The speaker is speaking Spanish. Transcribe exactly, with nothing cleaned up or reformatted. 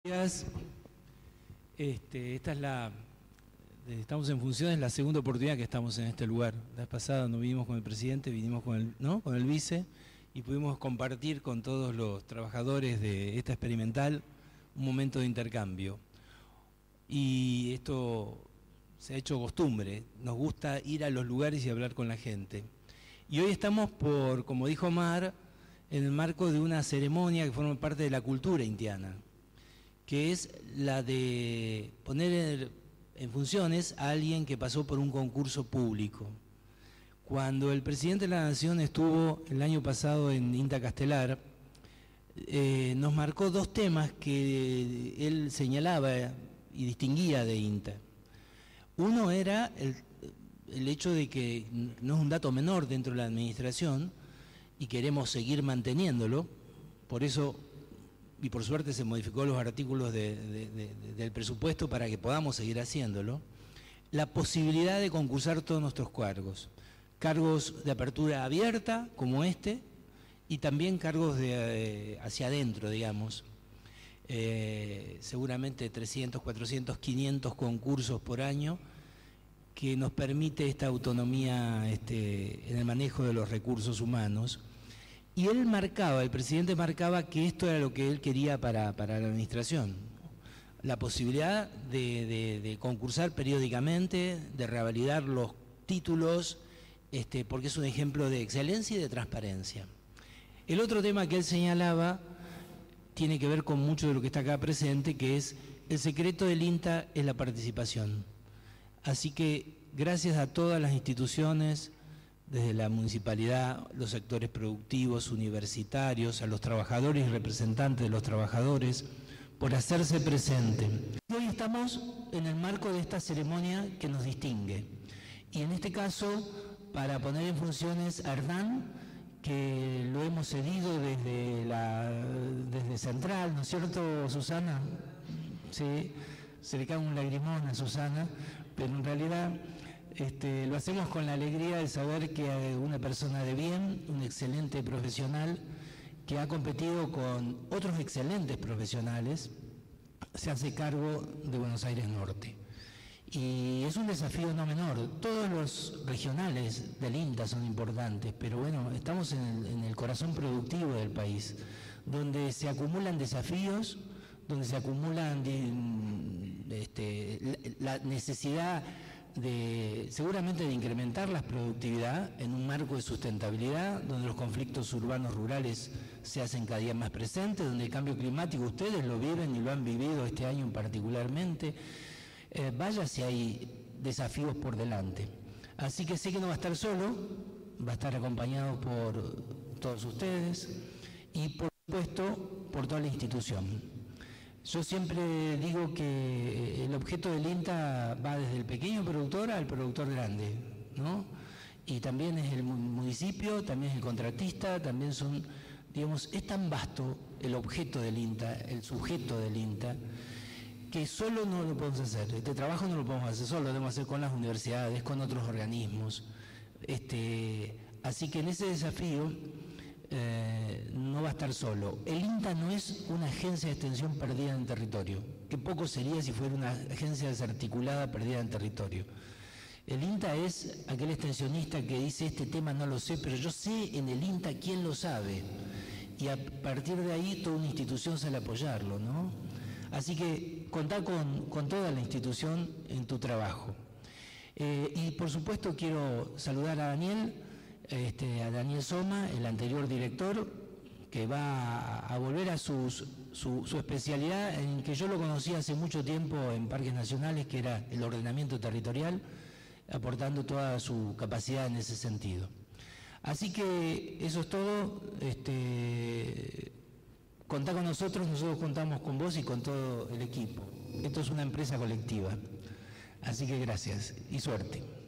días. Este, esta es la, estamos en funciones, la segunda oportunidad que estamos en este lugar. La vez pasada no vinimos con el presidente, vinimos con el, ¿no? con el vice y pudimos compartir con todos los trabajadores de esta experimental un momento de intercambio. Y esto se ha hecho costumbre, nos gusta ir a los lugares y hablar con la gente. Y hoy estamos por, como dijo Omar, en el marco de una ceremonia que forma parte de la cultura indiana, que es la de poner en funciones a alguien que pasó por un concurso público. Cuando el presidente de la Nación estuvo el año pasado en INTA Castelar, eh, nos marcó dos temas que él señalaba y distinguía de INTA. Uno era el, el hecho de que no es un dato menor dentro de la administración y queremos seguir manteniéndolo, por eso y por suerte se modificó los artículos de, de, de, del presupuesto para que podamos seguir haciéndolo, la posibilidad de concursar todos nuestros cargos. Cargos de apertura abierta, como este, y también cargos de, eh, hacia adentro, digamos. Eh, seguramente trescientos, cuatrocientos, quinientos concursos por año, que nos permite esta autonomía este, en el manejo de los recursos humanos. Y él marcaba, el presidente marcaba que esto era lo que él quería para, para la administración. La posibilidad de, de, de concursar periódicamente, de revalidar los títulos, este, porque es un ejemplo de excelencia y de transparencia. El otro tema que él señalaba tiene que ver con mucho de lo que está acá presente, que es el secreto del INTA es la participación. Así que gracias a todas las instituciones, desde la municipalidad, los sectores productivos, universitarios, a los trabajadores y representantes de los trabajadores, por hacerse presente. Hoy estamos en el marco de esta ceremonia que nos distingue. Y en este caso, para poner en funciones a Hernán, que lo hemos cedido desde, la, desde Central, ¿no es cierto, Susana? Sí, se le cae un lagrimón a Susana, pero en realidad Este, lo hacemos con la alegría de saber que hay una persona de bien, un excelente profesional, que ha competido con otros excelentes profesionales, se hace cargo de Buenos Aires Norte. Y es un desafío no menor. Todos los regionales del INTA son importantes, pero bueno, estamos en el, en el corazón productivo del país, donde se acumulan desafíos, donde se acumulan este, la necesidad de seguramente de incrementar la productividad en un marco de sustentabilidad, donde los conflictos urbanos rurales se hacen cada día más presentes, donde el cambio climático ustedes lo viven y lo han vivido este año particularmente. Eh, vaya si hay desafíos por delante. Así que sé que no va a estar solo, va a estar acompañado por todos ustedes y por supuesto por toda la institución. Yo siempre digo que el objeto del INTA va desde el pequeño productor al productor grande, ¿no? Y también es el municipio, también es el contratista, también son, digamos, es tan vasto el objeto del INTA, el sujeto del INTA, que solo no lo podemos hacer. Este trabajo no lo podemos hacer solo, lo debemos hacer con las universidades, con otros organismos. Este, así que en ese desafío Eh, no va a estar solo. El INTA no es una agencia de extensión perdida en territorio, que poco sería si fuera una agencia desarticulada perdida en territorio. El INTA es aquel extensionista que dice este tema no lo sé, pero yo sé en el INTA quién lo sabe. Y a partir de ahí toda una institución sale a apoyarlo, ¿no? Así que contá con, con toda la institución en tu trabajo. Eh, y por supuesto quiero saludar a Daniel, Este, a Daniel Soma, el anterior director, que va a, a volver a sus, su, su especialidad, en que yo lo conocí hace mucho tiempo en Parques Nacionales, que era el ordenamiento territorial, aportando toda su capacidad en ese sentido. Así que eso es todo. Este, contá con nosotros, nosotros contamos con vos y con todo el equipo. Esto es una empresa colectiva. Así que gracias y suerte.